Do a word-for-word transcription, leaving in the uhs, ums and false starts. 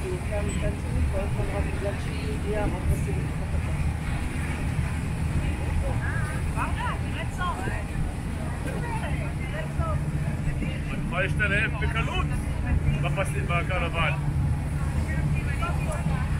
יותר מצד שני, כל הזמן רק בגלל שהיא יהודייה, רק רוצים לדחוף אותה. ברדה, תראה צור. את יכולה להשתלב בקלות בקרנבל.